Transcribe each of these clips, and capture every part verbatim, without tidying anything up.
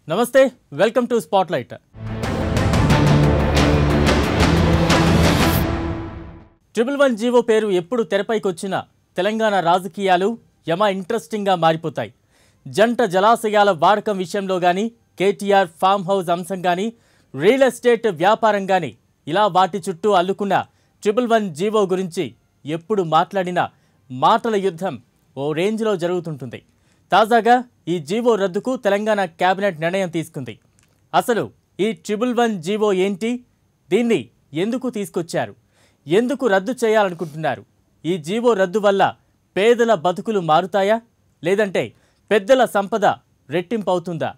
నమస్తే welcome to spotlight. Triple one GO పేరు ఎప్పుడు తెరపైకి వచ్చినా తెలంగాణ రాజకీయాలు యమ ఇంట్రెస్టింగ్గా మారిపోతాయి. జంట జలాశయాల వాడకం విషయంలో కానీ, కేటీఆర్ ఫామ్ హౌస్ అంశం కానీ, రియల్ ఎస్టేట్ వ్యాపారం కానీ, ఇలా వాటి చుట్టూ అల్లుకున్న ట్రిపుల్ వన్ జీవో గురించి ఎప్పుడు మాట్లాడినా మాటల యుద్ధం ఓ రేంజ్లో జరుగుతుంటుంది. తాజాగా ఈ జీవో రద్దుకు తెలంగాణ కేబినెట్ నిర్ణయం తీసుకుంది. అసలు ఈ ట్రిపుల్ వన్ జీవో ఏంటి? దీన్ని ఎందుకు తీసుకొచ్చారు? ఎందుకు రద్దు చేయాలనుకుంటున్నారు? ఈ జీవో రద్దు వల్ల పేదల బతుకులు మారుతాయా, లేదంటే పెద్దల సంపద రెట్టింపు అవుతుందా?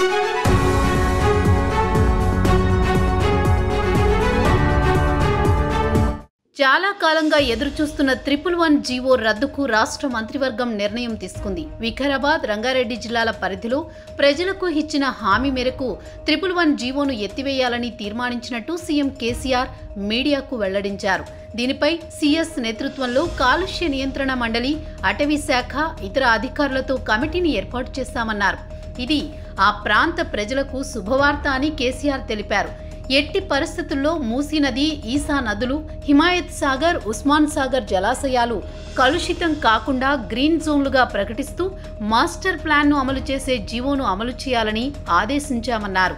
చాలా కాలంగా ఎదురుచూస్తున్న ట్రిపుల్ వన్ జీవో రద్దుకు రాష్ట్ర మంత్రివర్గం నిర్ణయం తీసుకుంది. వికారాబాద్, రంగారెడ్డి జిల్లాల పరిధిలో ప్రజలకు ఇచ్చిన హామీ మేరకు ట్రిపుల్ వన్ జీవోను ఎత్తివేయాలని తీర్మానించినట్టు సీఎం కేసీఆర్ మీడియాకు వెల్లడించారు. దీనిపై సీఎస్ నేతృత్వంలో కాలుష్య నియంత్రణ మండలి, అటవీ శాఖ, ఇతర అధికారులతో కమిటీని ఏర్పాటు చేశామన్నారు. ఇది ఆ ప్రాంత ప్రజలకు శుభవార్త అని కేసీఆర్ తెలిపారు. ఎట్టి పరిస్థితుల్లో మూసీ నది, ఈసా నదులు, హిమాయత్ సాగర్, ఉస్మాన్ సాగర్ జలాశయాలు కలుషితం కాకుండా గ్రీన్ జోన్లుగా ప్రకటిస్తూ మాస్టర్ ప్లాన్ను అమలు చేసే జీవోను అమలు చేయాలని ఆదేశించామన్నారు.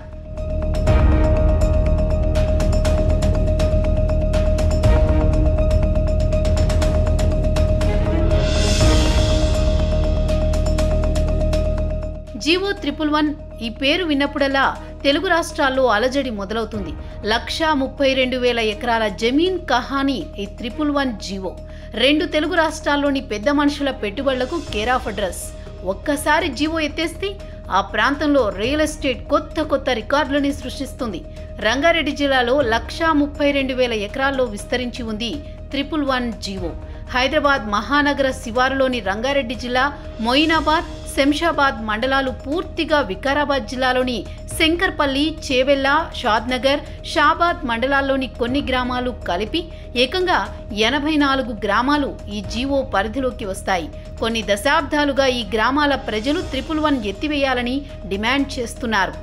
జీవో ట్రిపుల్ వన్ ఈ పేరు విన్నప్పుడల్లా తెలుగు రాష్ట్రాల్లో అలజడి మొదలవుతుంది. లక్షా ముప్పై రెండు వేల ఎకరాల జమీన్ కహానీ ఈ ట్రిపుల్ వన్ జీవో. రెండు తెలుగు రాష్ట్రాల్లోని పెద్ద మనుషుల పెట్టుబడులకు కేర్ ఆఫ్ అడ్రస్. ఒక్కసారి జీవో ఎత్తేస్తే ఆ ప్రాంతంలో రియల్ ఎస్టేట్ కొత్త కొత్త రికార్డులని సృష్టిస్తుంది. రంగారెడ్డి జిల్లాలో లక్షా ముప్పై రెండు వేల ఎకరాల్లో విస్తరించి ఉంది ట్రిపుల్ వన్ జీవో. హైదరాబాద్ మహానగర శివారులోని రంగారెడ్డి జిల్లా, మొయినాబాద్, శంషాబాద్ మండలాలు పూర్తిగా వికారాబాద్ జిల్లాలోని శంకర్పల్లి, చేవెళ్ల, షాద్నగర్, షాబాద్ మండలాల్లోని కొన్ని గ్రామాలు కలిపి ఏకంగా ఎనభై నాలుగు గ్రామాలు ఈ జీవో పరిధిలోకి వస్తాయి. కొన్ని దశాబ్దాలుగా ఈ గ్రామాల ప్రజలు ట్రిపుల్ వన్ ఎత్తివేయాలని డిమాండ్ చేస్తున్నారు.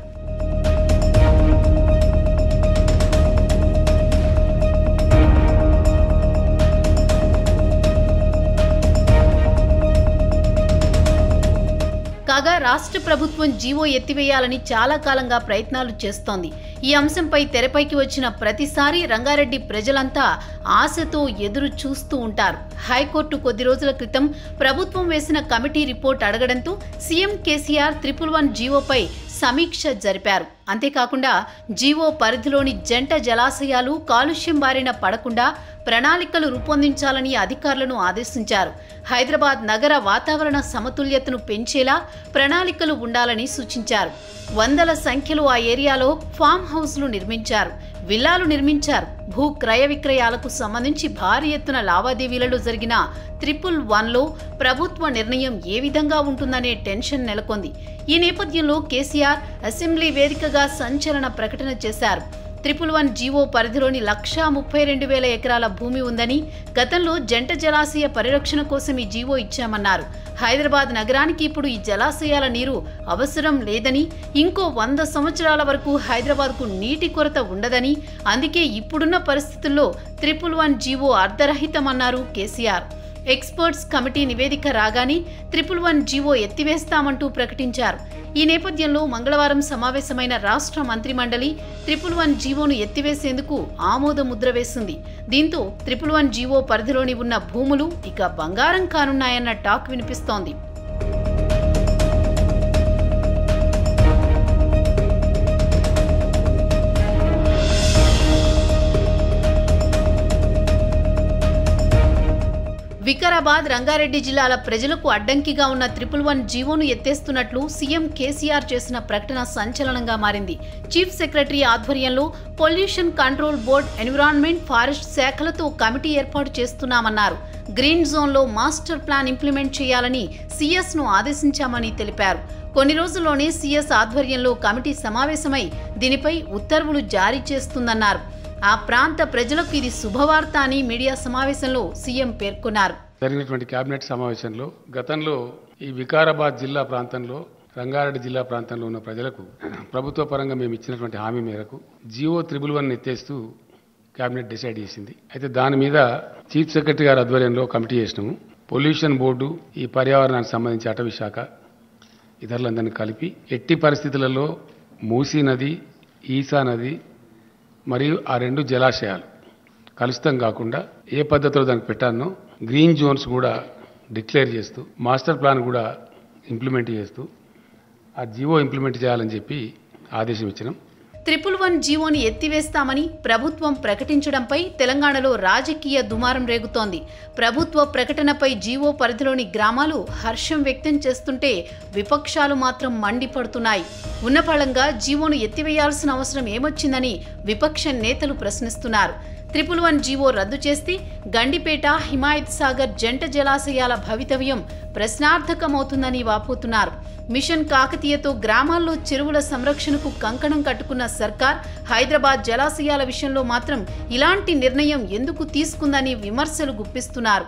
కాగా రాష్ట్ర ప్రభుత్వం జీవో ఎత్తివేయాలని చాలా కాలంగా ప్రయత్నాలు చేస్తోంది. ఈ అంశంపై తెరపైకి వచ్చిన ప్రతిసారి రంగారెడ్డి ప్రజలంతా ఆశతో ఎదురు చూస్తూ ఉంటారు. హైకోర్టు కొద్ది రోజుల క్రితం ప్రభుత్వం వేసిన కమిటీ రిపోర్ట్ అడగడంతో సీఎం కేసీఆర్ ట్రిపుల్ వన్ జీవోపై సమీక్ష జరిపారు. అంతేకాకుండా జీవో పరిధిలోని జంట జలాశయాలు కాలుష్యం బారిన పడకుండా ప్రణాళికలు రూపొందించాలని అధికారులను ఆదేశించారు. హైదరాబాద్ నగర వాతావరణ సమతుల్యతను పెంచేలా ప్రణాళికలు ఉండాలని సూచించారు. వందల సంఖ్యలో ఆ ఏరియాలో ఫామ్ హౌస్లు నిర్మించారు, విల్లాలు నిర్మించారు. భూ క్రయ విక్రయాలకు సంబంధించి భారీ ఎత్తున లావాదేవీలలో జరిగిన ట్రిపుల్ వన్లో ప్రభుత్వ నిర్ణయం ఏ విధంగా ఉంటుందనే టెన్షన్ నెలకొంది. ఈ నేపథ్యంలో కేసీఆర్ అసెంబ్లీ వేదికగా సంచలన ప్రకటన చేశారు. ట్రిపుల్ వన్ జీవో పరిధిలోని లక్షా ముప్పై రెండు వేల ఎకరాల భూమి ఉందని, గతంలో జంట జలాశయ పరిరక్షణ కోసం ఈ జీవో ఇచ్చామన్నారు. హైదరాబాద్ నగరానికి ఇప్పుడు ఈ జలాశయాల నీరు అవసరం లేదని, ఇంకో వంద సంవత్సరాల వరకు హైదరాబాద్కు నీటి కొరత ఉండదని, అందుకే ఇప్పుడున్న పరిస్థితుల్లో ట్రిపుల్ వన్ జీవో అర్ధరహితమన్నారు కేసీఆర్. ఎక్స్పర్ట్స్ కమిటీ నివేదిక రాగానే ట్రిపుల్ వన్ జీవో ఎత్తివేస్తామంటూ ప్రకటించారు. ఈ నేపథ్యంలో మంగళవారం సమావేశమైన రాష్ట్ర మంత్రిమండలి ట్రిపుల్ వన్ జీవోను ఎత్తివేసేందుకు ఆమోద ముద్ర వేసింది. దీంతో ట్రిపుల్ వన్ జీవో పరిధిలోని ఉన్న భూములు ఇక బంగారం కానున్నాయన్న టాక్ వినిపిస్తోంది. వికారాబాద్, రంగారెడ్డి జిల్లాల ప్రజలకు అడ్డంకిగా ఉన్న ట్రిపుల్ వన్ జీవోను ఎత్తేస్తున్నట్లు సీఎం కేసీఆర్ చేసిన ప్రకటన సంచలనంగా మారింది. చీఫ్ సెక్రటరీ ఆధ్వర్యంలో pollution control board, environment, forest శాఖలతో కమిటీ ఏర్పాటు చేస్తున్నామన్నారు. గ్రీన్ జోన్లో మాస్టర్ ప్లాన్ ఇంప్లిమెంట్ చేయాలని సీఎస్ను ఆదేశించామని తెలిపారు. కొన్ని రోజుల్లోనే సీఎస్ ఆధ్వర్యంలో కమిటీ సమావేశమై దీనిపై ఉత్తర్వులు జారీ చేస్తుందన్నారు. ఆ ప్రాంత ప్రజలకు ఇది శుభవార్త అని మీడియా సమావేశంలో సీఎం పేర్కొన్నారు. జరిగినటువంటి కేబినెట్ సమావేశంలో గతంలో ఈ వికారాబాద్ జిల్లా ప్రాంతంలో రంగారెడ్డి జిల్లా ప్రాంతంలో ఉన్న ప్రజలకు ప్రభుత్వ పరంగా మేము ఇచ్చినటువంటి హామీ మేరకు జియో త్రిబుల్ వన్ ఎత్తేస్తూ కేబినెట్ డిసైడ్ చేసింది. అయితే దాని మీద చీఫ్ సెక్రటరీ గారి ఆధ్వర్యంలో కమిటీ చేసినాము. పొల్యూషన్ బోర్డు, ఈ పర్యావరణానికి సంబంధించి అటవీ శాఖ ఇతరులందరినీ కలిపి ఎట్టి పరిస్థితులలో మూసీ నది, ఈసా నది మరియు ఆ రెండు జలాశయాలు కలుషితం కాకుండా ఏ పద్ధతిలో దానికి పెట్టానో గ్రీన్ జోన్స్ కూడా డిక్లేర్ చేస్తూ మాస్టర్ ప్లాన్ కూడా ఇంప్లిమెంట్ చేస్తూ ఆ జీవో ఇంప్లిమెంట్ చేయాలని చెప్పి ఆదేశం ఇచ్చినాం. ట్రిపుల్ వన్ జీవోని ఎత్తివేస్తామని ప్రభుత్వం ప్రకటించడంపై తెలంగాణలో రాజకీయ దుమారం రేగుతోంది. ప్రభుత్వ ప్రకటనపై జీవో పరిధిలోని గ్రామాలు హర్షం వ్యక్తం చేస్తుంటే విపక్షాలు మాత్రం మండిపడుతున్నాయి. ఉన్నపళంగా జీవోను ఎత్తివేయాల్సిన అవసరం ఏమొచ్చిందని విపక్ష నేతలు ప్రశ్నిస్తున్నారు. ట్రిపుల్ వన్ జీవో రద్దు చేస్తే గండిపేట, హిమాయత్ సాగర్ జంట జలాశయాల భవితవ్యం ప్రశ్నార్థకమవుతుందని వాపోతున్నారు. మిషన్ కాకతీయతో గ్రామాల్లో చెరువుల సంరక్షణకు కంకణం కట్టుకున్న సర్కార్ హైదరాబాద్ జలాశయాల విషయంలో మాత్రం ఇలాంటి నిర్ణయం ఎందుకు తీసుకుందని విమర్శలు గుప్పిస్తున్నారు.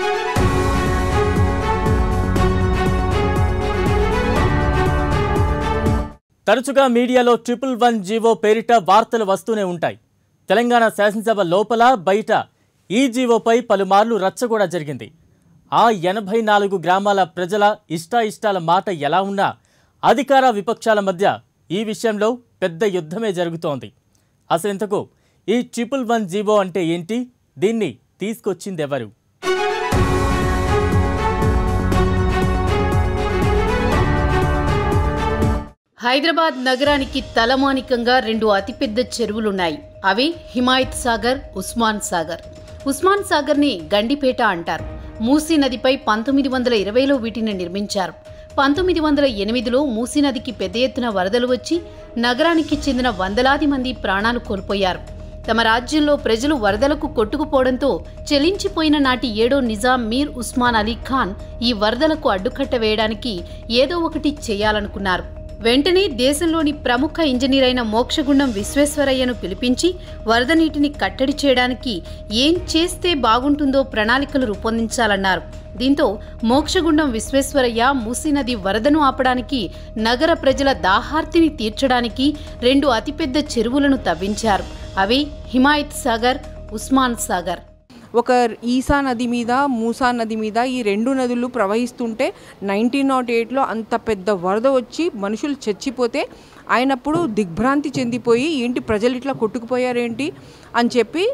తరచుగా మీడియాలో ట్రిపుల్ వన్ జీవో పేరిట వార్తలు వస్తూనే ఉంటాయి. తెలంగాణ శాసనసభ లోపల బయట ఈ జీవోపై పలుమార్లు రచ్చ కూడా జరిగింది. ఆ ఎనభై నాలుగు గ్రామాల ప్రజల ఇష్టాయిష్టాల మాట ఎలా ఉన్నా అధికార విపక్షాల మధ్య ఈ విషయంలో పెద్ద యుద్ధమే జరుగుతోంది. అసలు ఇంతకు ఈ ట్రిపుల్ వన్ జీవో అంటే ఏంటి? దీన్ని తీసుకొచ్చిందెవరు? హైదరాబాద్ నగరానికి తలమానికంగా రెండు అతిపెద్ద చెరువులున్నాయి. అవి హిమాయత్ సాగర్, ఉస్మాన్ సాగర్. ఉస్మాన్ సాగర్ని గండిపేట అంటారు. మూసీ నదిపై పంతొమ్మిది వందల ఇరవైలో వీటిని నిర్మించారు. పంతొమ్మిది వందల ఎనిమిదిలో మూసీ నదికి పెద్ద ఎత్తున వరదలు వచ్చి నగరానికి చెందిన వందలాది మంది ప్రాణాలు కోల్పోయారు. తమ రాజ్యంలో ప్రజలు వరదలకు కొట్టుకుపోవడంతో చెలించిపోయిన నాటి ఏడో నిజాం మీర్ ఉస్మాన్ అలీ ఖాన్ ఈ వరదలకు అడ్డుకట్ట వేయడానికి ఏదో ఒకటి చేయాలనుకున్నారు. వెంటనే దేశంలోని ప్రముఖ ఇంజనీర్ అయిన మోక్షగుండం విశ్వేశ్వరయ్యను పిలిపించి వరద నీటిని కట్టడి చేయడానికి ఏం చేస్తే బాగుంటుందో ప్రణాళికలు రూపొందించాలన్నారు. దీంతో మోక్షగుండం విశ్వేశ్వరయ్య మూసీ నది వరదను ఆపడానికి, నగర ప్రజల దాహార్తిని తీర్చడానికి రెండు అతిపెద్ద చెరువులను తవ్వించారు. అవి హిమాయత్ సాగర్, ఉస్మాన్ సాగర్. ఒక ఈసా నది మీద, మూసా నది మీద ఈ రెండు నదులు ప్రవహిస్తుంటే నైన్టీన్ నాట్ ఎయిట్లో అంత పెద్ద వరద వచ్చి మనుషులు చచ్చిపోతే ఆయనప్పుడు దిగ్భ్రాంతి చెందిపోయి ఏంటి ప్రజలు ఇట్లా కొట్టుకుపోయారేంటి అని చెప్పి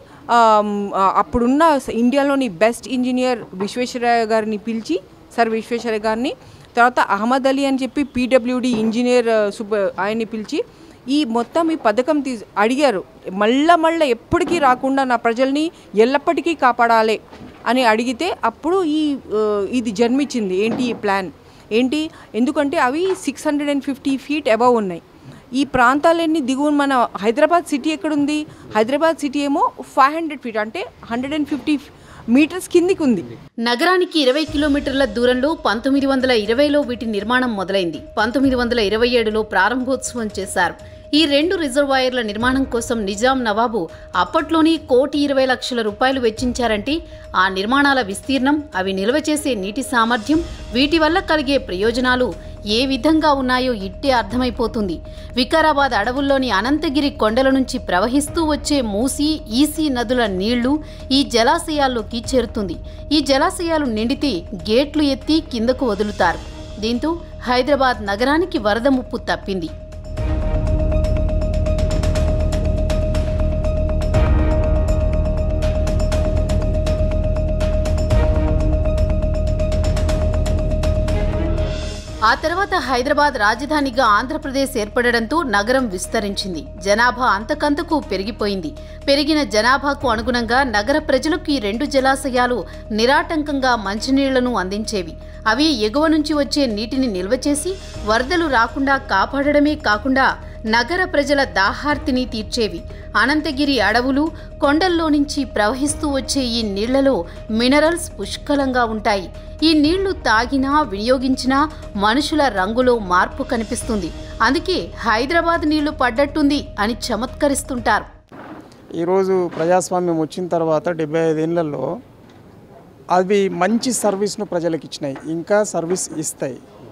అప్పుడున్న ఇండియాలోని బెస్ట్ ఇంజనీర్ విశ్వేశ్వరయ్య గారిని పిలిచి, సర్ విశ్వేశ్వరయ్య గారిని, తర్వాత అహ్మద్ అలీ అని చెప్పి పీడబ్ల్యూడి ఇంజనీర్ సుబ ఆయన్ని పిలిచి ఈ మొత్తం ఈ పథకం తీ అడిగారు. మళ్ళా మళ్ళీ ఎప్పటికీ రాకుండా నా ప్రజల్ని ఎల్లప్పటికీ కాపాడాలి అని అడిగితే అప్పుడు ఈ ఇది జన్మించింది. ఏంటి ఈ ప్లాన్ ఏంటి? ఎందుకంటే అవి six hundred and fifty feet above ఉన్నాయి. ఈ ప్రాంతాలన్నీ దిగువ మన హైదరాబాద్ సిటీ ఎక్కడుంది? హైదరాబాద్ సిటీ ఏమో ఫైవ్ హండ్రెడ్ ఫీట్ అంటే హండ్రెడ్ అండ్ ఫిఫ్టీ మీటర్స్ కిందికి ఉంది. నగరానికి ఇరవై కిలోమీటర్ల దూరంలో పంతొమ్మిది వందల ఇరవైలో వీటి నిర్మాణం మొదలైంది. పంతొమ్మిది వందల ఇరవై ఏడులో ప్రారంభోత్సవం చేశారు. ఈ రెండు రిజర్వాయర్ల నిర్మాణం కోసం నిజాం నవాబు అప్పట్లోనే కోటి ఇరవై లక్షల రూపాయలు వెచ్చించారంటే ఆ నిర్మాణాల విస్తీర్ణం, అవి నిల్వ చేసే నీటి సామర్థ్యం, వీటి వల్ల కలిగే ప్రయోజనాలు ఏ విధంగా ఉన్నాయో ఇట్టే అర్థమైపోతుంది. వికారాబాద్ అడవుల్లోని అనంతగిరి కొండల నుంచి ప్రవహిస్తూ వచ్చే మూసీ, ఈసీ నదుల నీళ్లు ఈ జలాశయాల్లోకి చేరుతుంది. ఈ జలాశయాలు నిండితే గేట్లు ఎత్తి కిందకు వదులుతారు. దీంతో హైదరాబాద్ నగరానికి వరద ముప్పు తప్పింది. ఆ తర్వాత హైదరాబాద్ రాజధానిగా ఆంధ్రప్రదేశ్ ఏర్పడడంతో నగరం విస్తరించింది. జనాభా అంతకంతకు పెరిగిపోయింది. పెరిగిన జనాభాకు అనుగుణంగా నగర ప్రజలకు ఈ రెండు జలాశయాలు నిరాటంకంగా మంచినీళ్లను అందించేవి. అవి ఎగువ నుంచి వచ్చే నీటిని నిల్వ చేసి వరదలు రాకుండా కాపాడడమే కాకుండా నగర ప్రజల దాహార్తిని తీర్చేవి. అనంతగిరి అడవులు, కొండల్లో నుంచి ప్రవహిస్తూ వచ్చే ఈ నీళ్లలో మినరల్స్ పుష్కలంగా ఉంటాయి. ఈ నీళ్లు తాగినా, వినియోగించినా మనుషుల రంగులో మార్పు కనిపిస్తుంది. అందుకే హైదరాబాద్ నీళ్లు పడ్డట్టుంది అని చమత్కరిస్తుంటారు. ఈరోజు ప్రజాస్వామ్యం వచ్చిన తర్వాత డెబ్బై ఐదేళ్లలో అవి మంచి సర్వీస్ను ప్రజలకు ఇచ్చినాయి, ఇంకా సర్వీస్ ఇస్తాయి.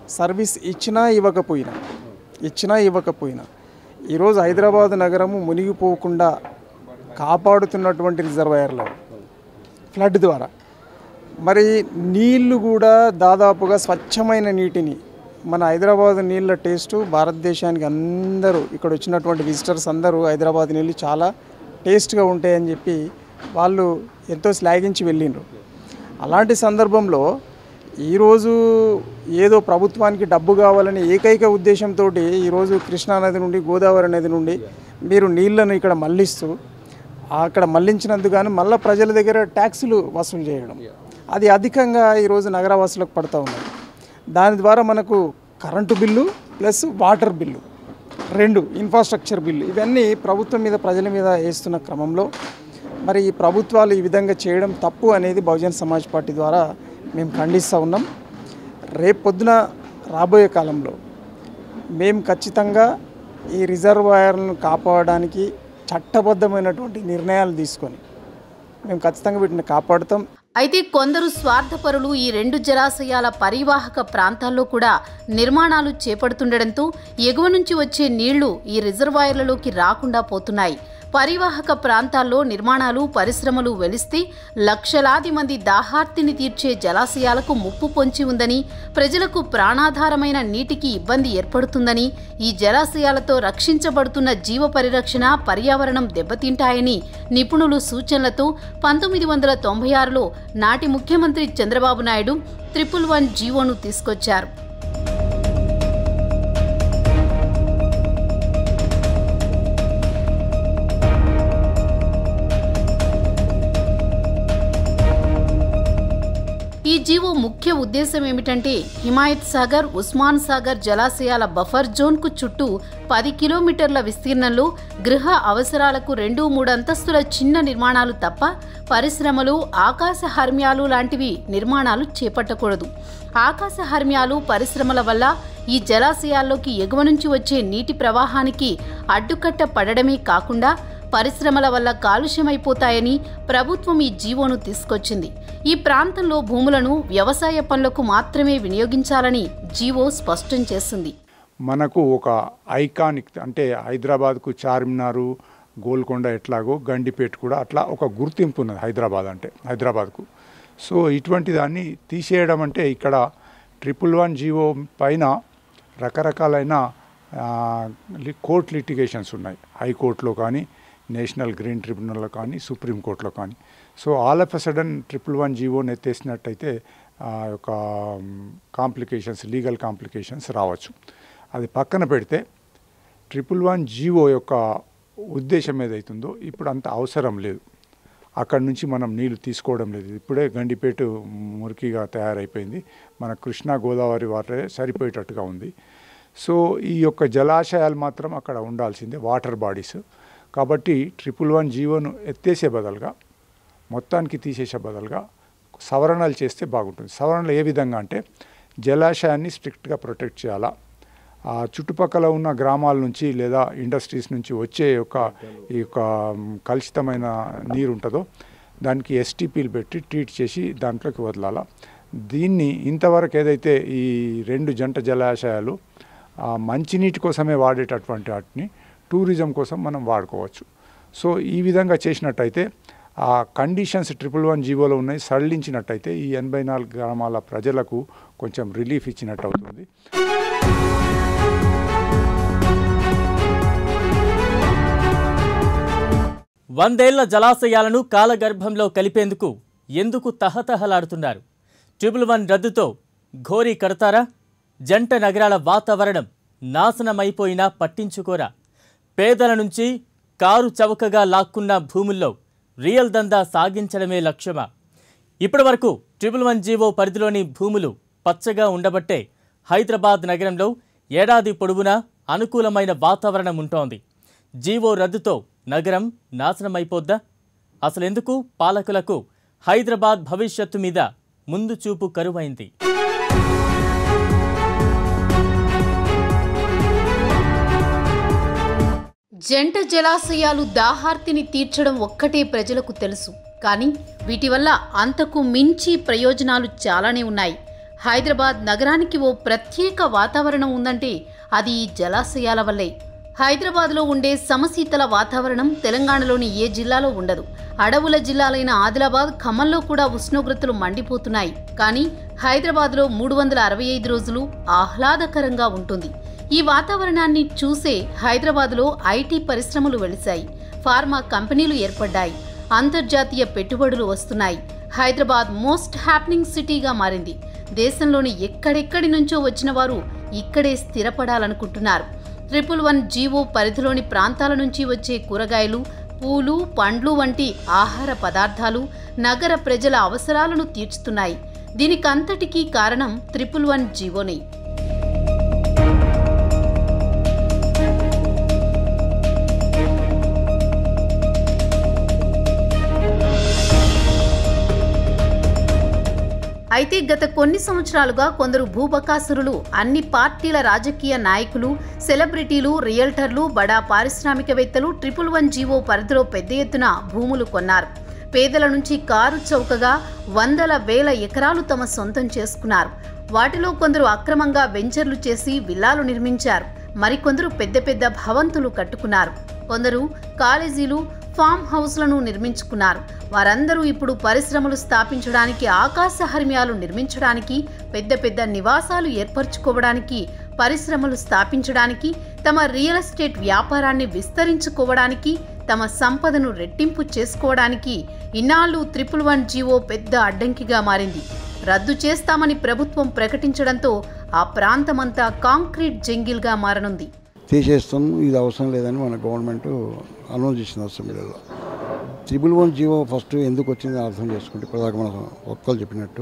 సర్వీస్ ఇచ్చినా ఇవ్వకపోయినా ఇచ్చినా ఇవ్వకపోయినా ఈరోజు హైదరాబాద్ నగరము మునిగిపోకుండా కాపాడుతున్నటువంటి రిజర్వాయర్లు ఫ్లడ్ ద్వారా మరి నీళ్లు కూడా దాదాపుగా స్వచ్ఛమైన నీటిని మన హైదరాబాద్ నీళ్ళ టేస్టు భారతదేశానికి అందరూ ఇక్కడ వచ్చినటువంటి విజిటర్స్ అందరూ హైదరాబాద్ నీళ్ళు చాలా టేస్ట్గా ఉంటాయని చెప్పి వాళ్ళు ఎంతో శ్లాఘించి వెళ్ళిండ్రు. అలాంటి సందర్భంలో ఈరోజు ఏదో ప్రభుత్వానికి డబ్బు కావాలని ఏకైక ఉద్దేశంతో ఈరోజు కృష్ణానది నుండి గోదావరి నది నుండి మీరు నీళ్లను ఇక్కడ మళ్లిస్తూ అక్కడ మళ్లించినందుకు కానీ మళ్ళీ ప్రజల దగ్గర ట్యాక్సులు వసూలు చేయడం అది అధికంగా ఈరోజు నగరవాసులకు పడుతూ ఉన్నాయి. దాని ద్వారా మనకు current bill plus water bill రెండు ఇన్ఫ్రాస్ట్రక్చర్ బిల్లు ఇవన్నీ ప్రభుత్వం మీద ప్రజల మీద వేస్తున్న క్రమంలో మరి ఈ ప్రభుత్వాలు ఈ విధంగా చేయడం తప్పు అనేది బహుజన్ సమాజ్ పార్టీ ద్వారా మేము ఖండిస్తూ ఉన్నాం. రేపు పొద్దున రాబోయే కాలంలో మేము ఖచ్చితంగా ఈ రిజర్వాయర్లను కాపాడడానికి చట్టబద్ధమైనటువంటి నిర్ణయాలు తీసుకొని మేము ఖచ్చితంగా వీటిని కాపాడుతాం. అయితే కొందరు స్వార్థపరులు ఈ రెండు జలాశయాల పరివాహక ప్రాంతాల్లో కూడా నిర్మాణాలు చేపడుతుండటంతో ఎగువ నుంచి వచ్చే నీళ్లు ఈ రిజర్వాయర్లలోకి రాకుండా పోతున్నాయి. పరివాహక ప్రాంతాల్లో నిర్మాణాలు పరిశ్రమలు వెలిస్తే లక్షలాది మంది దాహార్తిని తీర్చే జలాశయాలకు ముప్పు పొంచి ఉందని, ప్రజలకు ప్రాణాధారమైన నీటికి ఇబ్బంది ఏర్పడుతుందని, ఈ జలాశయాలతో రక్షించబడుతున్న జీవ పరిరక్షణ పర్యావరణం దెబ్బతింటాయని నిపుణులు సూచనలతో పంతొమ్మిది వందల తొంభై ఆరులో నాటి ముఖ్యమంత్రి చంద్రబాబు నాయుడు ట్రిపుల్ వన్ జీవోను తీసుకొచ్చారు. ఈ జీవో ముఖ్య ఉద్దేశం ఏమిటంటే హిమాయత్ సాగర్, ఉస్మాన్ సాగర్ జలాశయాల బఫర్ జోన్కు చుట్టూ పది కిలోమీటర్ల విస్తీర్ణంలో గృహ అవసరాలకు రెండు మూడు అంతస్తుల చిన్న నిర్మాణాలు తప్ప పరిశ్రమలు, ఆకాశ హర్మ్యాలు లాంటివి నిర్మాణాలు చేపట్టకూడదు. ఆకాశ హర్మ్యాలు, పరిశ్రమల వల్ల ఈ జలాశయాల్లోకి ఎగువ నుంచి వచ్చే నీటి ప్రవాహానికి అడ్డుకట్ట పడడమే కాకుండా పరిశ్రమల వల్ల కాలుష్యమైపోతాయని ప్రభుత్వం ఈ జీవోను తీసుకొచ్చింది. ఈ ప్రాంతంలో భూములను వ్యవసాయ పనులకు మాత్రమే వినియోగించాలని జీవో స్పష్టం చేసింది. మనకు ఒక ఐకానిక్ అంటే హైదరాబాద్కు చార్మినారు, గోల్కొండ ఎట్లాగో గండిపేట కూడా అట్లా ఒక గుర్తింపు ఉన్నది హైదరాబాద్ అంటే హైదరాబాద్కు. సో ఇటువంటి దాన్ని తీసేయడం అంటే ఇక్కడ ట్రిపుల్ వన్ జీవో పైన రకరకాలైన కోర్ట్ లిటిగేషన్స్ ఉన్నాయి. హైకోర్టులో కానీ, నేషనల్ గ్రీన్ ట్రిబ్యునల్లో కానీ, సుప్రీంకోర్టులో కానీ. So all of a sudden triple one జీవోని ఎత్తేసినట్టయితే ఒక కాంప్లికేషన్స్, లీగల్ కాంప్లికేషన్స్ రావచ్చు. అది పక్కన పెడితే ట్రిపుల్ వన్ జీవో యొక్క ఉద్దేశం ఏదైతుందో ఇప్పుడు అంత అవసరం లేదు. అక్కడి నుంచి మనం నీళ్లు తీసుకోవడం లేదు. ఇప్పుడే గండిపేట మురికిగా తయారైపోయింది. మన కృష్ణా గోదావరి వాటరే సరిపోయేటట్టుగా ఉంది. సో ఈ యొక్క జలాశయాలు మాత్రం అక్కడ ఉండాల్సిందే, వాటర్ బాడీస్. కాబట్టి ట్రిపుల్ వన్ జీవోను ఎత్తేసే బదులుగా, మొత్తానికి తీసేసే బదులుగా సవరణలు చేస్తే బాగుంటుంది. సవరణలు ఏ విధంగా అంటే జలాశయాన్ని స్ట్రిక్ట్గా ప్రొటెక్ట్ చేయాలా, ఆ చుట్టుపక్కల ఉన్న గ్రామాల నుంచి లేదా ఇండస్ట్రీస్ నుంచి వచ్చే యొక్క ఈ యొక్క కలుషితమైన నీరు ఉంటుందో దానికి ఎస్టీపీలు పెట్టి ట్రీట్ చేసి దాంట్లోకి వదలాలా. దీన్ని ఇంతవరకు ఏదైతే ఈ రెండు జంట జలాశయాలు మంచినీటి కోసమే వాడేటటువంటి వాటిని టూరిజం కోసం మనం వాడుకోవచ్చు. సో ఈ విధంగా చేసినట్టయితే ఆ కండిషన్స్ ట్రిపుల్ వన్ జీవోలో ఉన్నాయి సడలించినట్టయితే ఈ ఎనభై నాలుగు గ్రామాల ప్రజలకు కొంచెం రిలీఫ్ ఇచ్చినట్టు అవుతుంది. వందేళ్ల జలాశయాలను కాలగర్భంలో కలిపేందుకు ఎందుకు తహతహలాడుతున్నారు? ట్రిపుల్ వన్ రద్దుతో ఘోరీ కడతారా? జంట నగరాల వాతావరణం నాశనమైపోయినా పట్టించుకోరా? పేదల నుంచి కారు చౌకగా లాక్కున్న భూముల్లో రియల్ దందా సాగించడమే లక్ష్యమా? ఇప్పటి వరకు ట్రిపుల్ వన్ జీవో పరిధిలోని భూములు పచ్చగా ఉండబట్టే హైదరాబాద్ నగరంలో ఏడాది పొడవునా అనుకూలమైన వాతావరణం ఉంటోంది. జీవో రద్దుతో నగరం నాశనమైపోద్దా? అసలెందుకు పాలకులకు హైదరాబాద్ భవిష్యత్తు మీద ముందు చూపు కరువైంది? జంట జలాశయాలు దాహార్తిని తీర్చడం ఒక్కటే ప్రజలకు తెలుసు. కానీ వీటి వల్ల అంతకు మించి ప్రయోజనాలు చాలానే ఉన్నాయి. హైదరాబాద్ నగరానికి ఓ ప్రత్యేక వాతావరణం ఉందంటే అది ఈ జలాశయాల వల్లే. హైదరాబాద్లో ఉండే సమశీతల వాతావరణం తెలంగాణలోని ఏ జిల్లాలో ఉండదు. అడవుల జిల్లాలైన ఆదిలాబాద్, ఖమ్మంలో కూడా ఉష్ణోగ్రతలు మండిపోతున్నాయి. కానీ హైదరాబాద్లో మూడు వందల అరవై ఐదు రోజులు ఆహ్లాదకరంగా ఉంటుంది. ఈ వాతావరణాన్ని చూసే హైదరాబాద్లో ఐటీ పరిశ్రమలు వెలిశాయి, ఫార్మా కంపెనీలు ఏర్పడ్డాయి, అంతర్జాతీయ పెట్టుబడులు వస్తున్నాయి. హైదరాబాద్ మోస్ట్ హ్యాపెనింగ్ సిటీగా మారింది. దేశంలోని ఎక్కడెక్కడి నుంచో వచ్చిన వారు ఇక్కడే స్థిరపడాలనుకుంటున్నారు. ట్రిపుల్ వన్ జీవో పరిధిలోని ప్రాంతాల నుంచి వచ్చే కూరగాయలు, పూలు, పండ్లు వంటి ఆహార పదార్థాలు నగర ప్రజల అవసరాలను తీర్చుతున్నాయి. దీనికంతటికీ కారణం ట్రిపుల్ వన్ జీవోనే. అయితే గత కొన్ని సంవత్సరాలుగా కొందరు భూబకాసురులు అన్ని పార్టీల రాజకీయ నాయకులు, సెలబ్రిటీలు, రియల్టర్లు, బడా పారిశ్రామికవేత్తలు ట్రిపుల్ వన్ జీవో పరిధిలో పెద్ద ఎత్తున భూములు కొన్నారు. పేదల నుంచి కారు చౌకగా వందల వేల ఎకరాలు తమ సొంతం చేసుకున్నారు. వాటిలో కొందరు అక్రమంగా వెంచర్లు చేసి విల్లాలు నిర్మించారు. మరికొందరు పెద్ద పెద్ద భవంతులు కట్టుకున్నారు. కొందరు కాలేజీలు, ఫామ్ హౌస్లను నిర్మించుకున్నారు. వారందరూ ఇప్పుడు పరిశ్రమలు స్థాపించడానికి, ఆకాశ హర్మ్యాలు నిర్మించడానికి, పెద్ద పెద్ద నివాసాలు ఏర్పరచుకోవడానికి, పరిశ్రమలు స్థాపించడానికి, తమ రియల్ ఎస్టేట్ వ్యాపారాన్ని విస్తరించుకోవడానికి, తమ సంపదను రెట్టింపు చేసుకోవడానికి ఇన్నాళ్లు ట్రిపుల్ వన్ జీవో పెద్ద అడ్డంకిగా మారింది. రద్దు చేస్తామని ప్రభుత్వం ప్రకటించడంతో ఆ ప్రాంతమంతా కాంక్రీట్ జంగిల్గా మారనుంది. తీసేస్తాం, ఇది అవసరం లేదని మన గవర్నమెంట్ అనౌన్స్ చేసింది అసెంబ్లీలో. ట్రిపుల్ వన్ జీవో ఫస్ట్ ఎందుకు వచ్చిందని అర్థం చేసుకుంటే, ఇప్పటిదాకా మన ఒక్కరు చెప్పినట్టు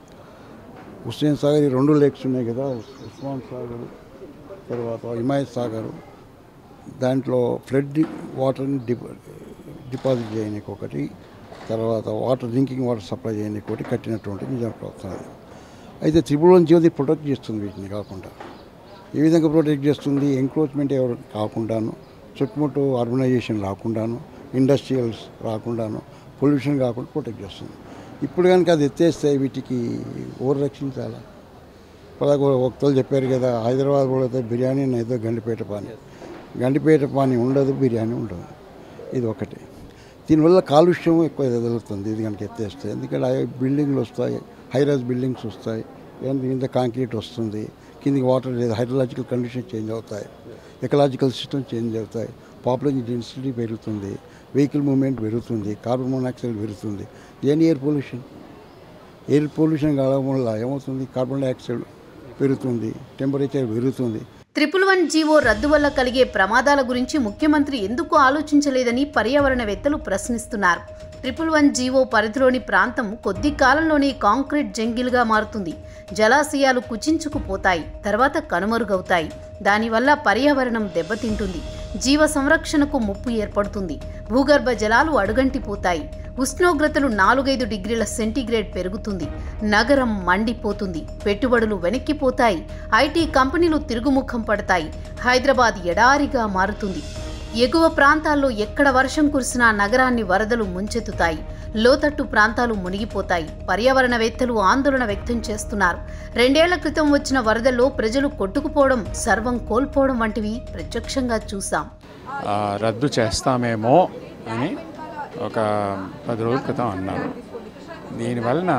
హుస్సేన్ సాగర్ ఈ రెండు లేక్స్ ఉన్నాయి కదా, ఉస్మాన్ సాగర్ తర్వాత హిమాయత్ సాగర్, దాంట్లో ఫ్లడ్ వాటర్ని డిపా డిపాజిట్ చేయడానికి ఒకటి, తర్వాత వాటర్ డ్రింకింగ్ వాటర్ సప్లై చేయడానికి ఒకటి కట్టినటువంటి నిజాం ప్రభుత్వం. అయితే ట్రిపుల్ వన్ జీవో ప్రొటెక్ట్ చేస్తుంది వీటిని కాకుండా. ఏ విధంగా ప్రొటెక్ట్ చేస్తుంది? ఎంక్రోచ్మెంట్ ఎవరు కాకుండాను, చుట్టుముట్టు అర్బనైజేషన్ రాకుండాను, ఇండస్ట్రియల్స్ రాకుండాను, పొల్యూషన్ కాకుండా ప్రొటెక్ట్ చేస్తుంది. ఇప్పుడు కనుక అది ఎత్తేస్తే వీటికి ఎవరు రక్షించాలా? పదకొ ఒకళ్ళు చెప్పారు కదా, హైదరాబాద్ కూడా బిర్యానీ ఏదో గండిపేట పానీ, గండిపేట పానీ ఉండదు, బిర్యానీ ఉండదు. ఇది ఒకటి. దీనివల్ల కాలుష్యం ఎక్కువ ఎదుగుతుంది ఇది కనుక ఎత్తేస్తే. ఎందుకంటే బిల్డింగ్లు వస్తాయి, హైరైజ్ బిల్డింగ్స్ వస్తాయి, కింద కాంక్రీట్ వస్తుంది, కిందికి వాటర్ లేదు, హైడ్రలాజికల్ కండిషన్ చేంజ్ అవుతాయి, ఎకలాజికల్ సిస్టమ్ చేంజ్ అవుతాయి, పాపులేషన్ డెన్సిటీ పెరుగుతుంది, వెహికల్ మూవ్మెంట్ పెరుగుతుంది, కార్బన్ మోనాక్సైడ్ పెరుగుతుంది. దేని ఎయిర్ పొల్యూషన్ ఎయిర్ పొల్యూషన్ కావడం వల్ల ఏమవుతుంది? కార్బన్ డైఆక్సైడ్ పెరుగుతుంది, టెంపరేచర్ పెరుగుతుంది. ట్రిపుల్ వన్ జీవో రద్దు వల్ల కలిగే ప్రమాదాల గురించి ముఖ్యమంత్రి ఎందుకు ఆలోచించలేదని పర్యావరణవేత్తలు ప్రశ్నిస్తున్నారు. ట్రిపుల్ వన్ జీవో పరిధిలోని ప్రాంతం కొద్ది కాలంలోనే కాంక్రీట్ జంగిల్గా మారుతుంది. జలాశయాలు కుచించుకుపోతాయి, తర్వాత కనుమరుగవుతాయి. దానివల్ల పర్యావరణం దెబ్బతింటుంది, జీవ సంరక్షణకు ముప్పు ఏర్పడుతుంది, భూగర్భ జలాలు అడుగంటిపోతాయి, ఉష్ణోగ్రతలు నాలుగైదు డిగ్రీల సెంటీగ్రేడ్ పెరుగుతుంది, నగరం మండిపోతుంది, పెట్టుబడులు వెనక్కిపోతాయి, ఐటీ కంపెనీలు తిరుగుముఖం పడతాయి, హైదరాబాద్ ఎడారిగా మారుతుంది. ఎగువ ప్రాంతాల్లో ఎక్కడ వర్షం కురిసినా నగరాన్ని వరదలు ముంచెత్తుతాయి, లోతట్టు ప్రాంతాలు మునిగిపోతాయి. పర్యావరణవేత్తలు ఆందోళన వ్యక్తం చేస్తున్నారు. రెండేళ్ల క్రితం వచ్చిన వరదల్లో ప్రజలు కొట్టుకుపోవడం, సర్వం కోల్పోవడం వంటివి ప్రత్యక్షంగా చూసాం. రద్దు చేస్తామేమో అని ఒక పది రోజుల క్రితం అన్నారు. దీనివలన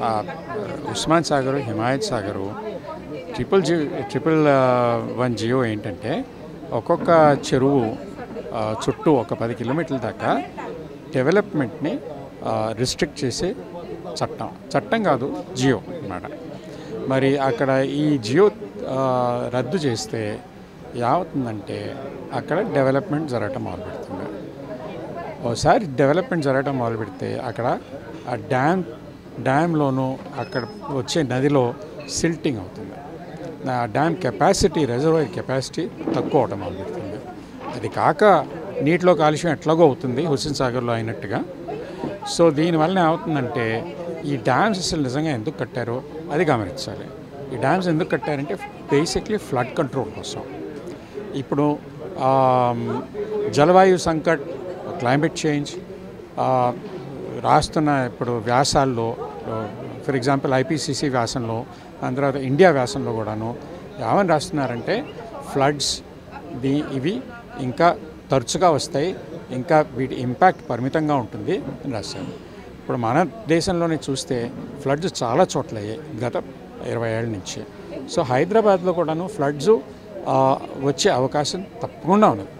Osman Sagar, Himayat Sagar, triple G triple one GO ఏంటంటే ఒక్కొక్క చెరువు చుట్టూ ఒక పది కిలోమీటర్ల దాకా డెవలప్మెంట్ని రిస్ట్రిక్ట్ చేసే చట్టం చట్టం కాదు జియో అన్నమాట. మరి అక్కడ ఈ జియో రద్దు చేస్తే ఏమవుతుందంటే అక్కడ డెవలప్మెంట్ జరగటం మొదలు పెడుతుంది. ఒకసారి డెవలప్మెంట్ జరగటం మొదలు పెడితే అక్కడ ఆ డ్యామ్ డ్యామ్లోనూ అక్కడ వచ్చే నదిలో సిల్టింగ్ అవుతుంది. ఆ డ్యామ్ కెపాసిటీ, రిజర్వాయర్ కెపాసిటీ తక్కువ అవటం మొదలు పెడుతుంది. అది కాక నీటిలో కాలుష్యం ఎట్లాగో అవుతుంది హుస్సేన్ సాగర్లో అయినట్టుగా. సో దీనివల్ల ఏమవుతుందంటే ఈ డ్యామ్స్ అసలు నిజంగా ఎందుకు కట్టారో అది గమనించాలి. ఈ డ్యామ్స్ ఎందుకు కట్టారంటే బేసిక్లీ ఫ్లడ్ కంట్రోల్ కోసం. ఇప్పుడు జలవాయు సంకట్, క్లైమేట్ చేంజ్ రాస్తున్న ఇప్పుడు వ్యాసాల్లో ఫర్ ఎగ్జాంపుల్ ఐపీసీసీ వ్యాసంలో దాని తర్వాత ఇండియా వ్యాసంలో కూడాను ఏమని రాస్తున్నారంటే ఫ్లడ్స్ దీ ఇవి ఇంకా తరచుగా వస్తాయి, ఇంకా వీటి ఇంపాక్ట్ పరిమితంగా ఉంటుంది అని రాశారు. ఇప్పుడు మన దేశంలోనే చూస్తే ఫ్లడ్స్ చాలా చోట్ల అయ్యాయి గత ఇరవై ఏళ్ళ నుంచి. సో హైదరాబాద్లో కూడాను ఫ్లడ్స్ వచ్చే అవకాశం తప్పకుండా ఉన్నది.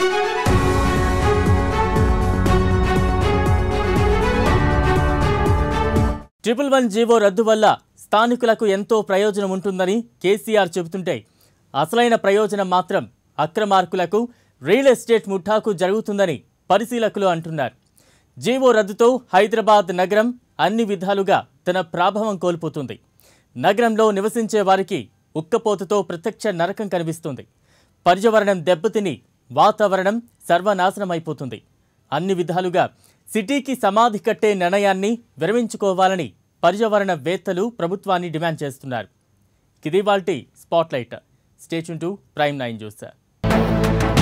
ట్రిపుల్ వన్ జీవో రద్దు వల్ల స్థానికులకు ఎంతో ప్రయోజనం ఉంటుందని కేసీఆర్ చెబుతుంటే అసలైన ప్రయోజనం మాత్రం అక్రమార్కులకు, రియల్ ఎస్టేట్ ముఠాకు జరుగుతుందని పరిశీలకులు అంటున్నారు. జీవో రద్దుతో హైదరాబాద్ నగరం అన్ని విధాలుగా తన ప్రాభవం కోల్పోతుంది. నగరంలో నివసించే వారికి ఉక్కపోతతో ప్రత్యక్ష నరకం కనిపిస్తుంది. పర్యావరణం దెబ్బతిని వాతావరణం సర్వనాశనమైపోతుంది. అన్ని విధాలుగా సిటీకి సమాధి కట్టే నిర్ణయాన్ని విరమించుకోవాలని పర్యావరణ వేత్తలు ప్రభుత్వాన్ని డిమాండ్ చేస్తున్నారు. ఇది వాల్టి spotlight. Stay tune to prime nine news.